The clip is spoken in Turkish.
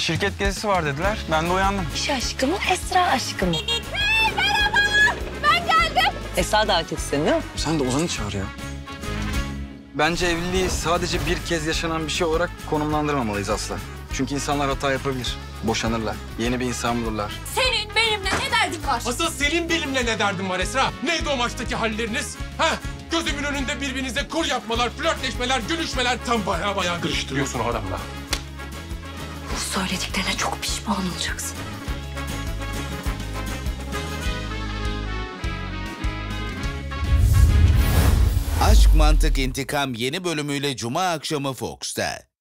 Şirket gezisi var dediler. Ben de uyandım. İş aşkı mı, Esra aşkı mı? Esra davet etsin değil mi? Sen de Ozan'ı çağır ya. Bence evliliği sadece bir kez yaşanan bir şey olarak konumlandırmamalıyız asla. Çünkü insanlar hata yapabilir. Boşanırlar. Yeni bir insan bulurlar. Senin benimle ne derdin var? Asıl senin benimle ne derdin var Esra? Neydi o maçtaki halleriniz? Ha? Gözümün önünde birbirinize kur yapmalar, flörtleşmeler, gülüşmeler. Tam baya kırıştırıyorsun o adamla. Bu söylediklerine çok pişman olacaksın. Aşk Mantık İntikam yeni bölümüyle Cuma akşamı Fox'ta.